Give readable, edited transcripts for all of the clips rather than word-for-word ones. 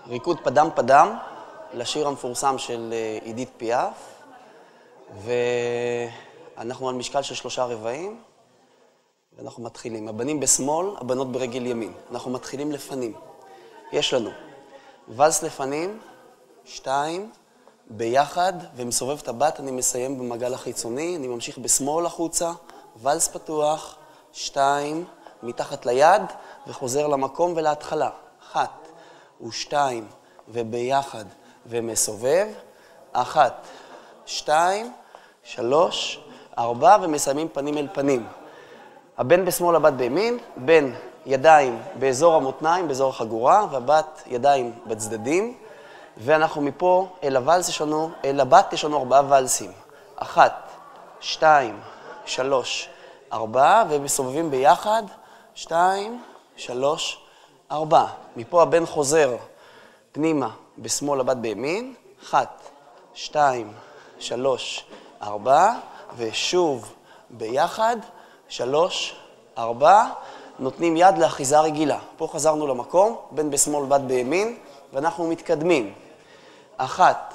ריקוד פדם פדם, לשיר המפורסם של עידית פיאף, ואנחנו על משקל של 3 רבעים, ואנחנו מתחילים. הבנים בשמאל, הבנות ברגל ימין. אנחנו מתחילים לפנים. יש לנו ולס לפנים, 2, ביחד, ומסובב את הבת, אני מסיים במעגל החיצוני, אני ממשיך בשמאל החוצה, ולס פתוח, 2, מתחת ליד, וחוזר למקום ולהתחלה. 1 ו2, וביחד, ומסובב. 1, 2, 3, 4, ומסיימים פנים אל פנים. הבן בשמאל, הבת בימין, בן ידיים באזור המותניים, באזור החגורה, והבת ידיים בצדדים. ואנחנו מפה אל הוולס אל הבת יש לנו 4 ולסים. 1, 2, 3, 4, ומסובבים ביחד. 2, 3, 4. מפה הבן חוזר פנימה בשמאל, הבת בימין. 1, 2, 3, 4, ושוב ביחד. 3, 4, נותנים יד לאחיזה רגילה. פה חזרנו למקום, בן בשמאל, בת בימין, ואנחנו מתקדמים. 1,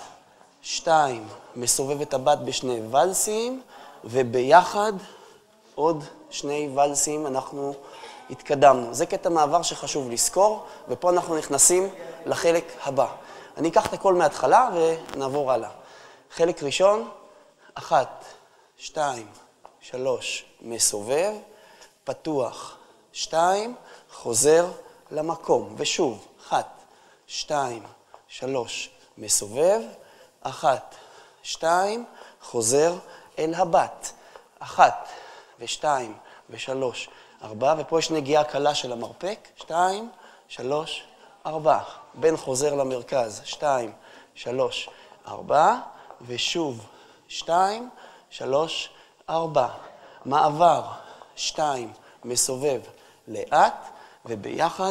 2, מסובב את הבת בשני ולסים, וביחד עוד 2 ולסים אנחנו התקדמנו. זה קטע מעבר שחשוב לזכור, ופה אנחנו נכנסים לחלק הבא. אני אקח את הכל מההתחלה ונעבור הלאה. חלק ראשון, 1, 2, 3, מסובב, פתוח, 2, חוזר למקום. ושוב, 1, 2, 3, מסובב, 1, 2, חוזר אל הבת. 1, ו2, ו3, 4, ופה יש נגיעה קלה של המרפק. 2, 3, 4. בן חוזר למרכז. 2, 3, 4, ושוב 2, 3, 4. מעבר 2, מסובב לאט, וביחד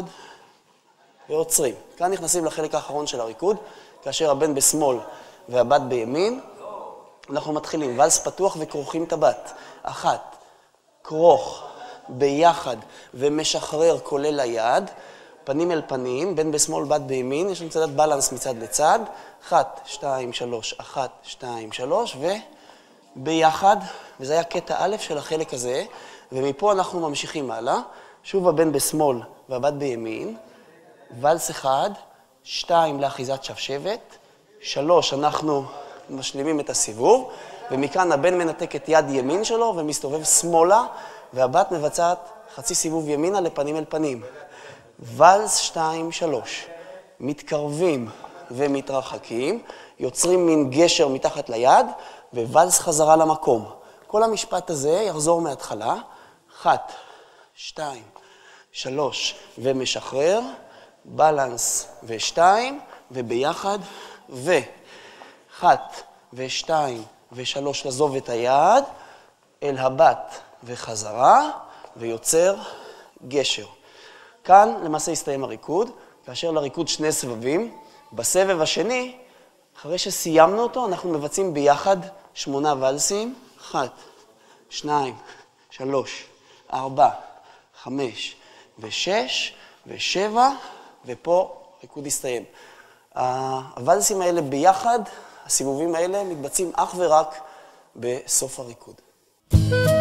ועוצרים. כאן נכנסים לחלק האחרון של הריקוד, כאשר הבן בשמאל והבת בימין. אנחנו מתחילים ולס פתוח וכרוכים את הבת. 1, כרוך ביחד ומשחרר כולל היד, פנים אל פנים, בן בשמאל, בת בימין, יש לנו קצת בלנס מצד לצד. 1, 2, 3, 1, 2, 3, וביחד, וזה היה קטע א' של החלק הזה, ומפה אנחנו ממשיכים הלאה. שוב הבן בשמאל והבת בימין, ולס 1, 2 לאחיזת שבשבת, 3 אנחנו משלימים את הסיבוב, ומכאן הבן מנתק את יד ימין שלו ומסתובב שמאלה, והבת מבצעת חצי סיבוב ימינה לפנים אל פנים. ולס 2, 3, מתקרבים ומתרחקים, יוצרים מין גשר מתחת ליד, וולס חזרה למקום. כל המשפט הזה יחזור מההתחלה. 1, 2, 3, ומשחרר, בלנס ו2, וביחד, ו1, ו2, ו3, לעזוב את היד, אל הבת וחזרה, ויוצר גשר. כאן למעשה הסתיים הריקוד, כאשר לריקוד 2 סבבים. בסבב השני, אחרי שסיימנו אותו, אנחנו מבצעים ביחד 8 ולסים. 1, 2, 3, 4, 5, ו6, ו7, ופה ריקוד הסתיים. הוולסים האלה ביחד, הסיבובים האלה מתבצעים אך ורק בסוף הריקוד.